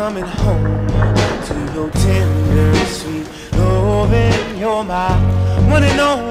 coming home to your tender, sweet loving. You're my one and only.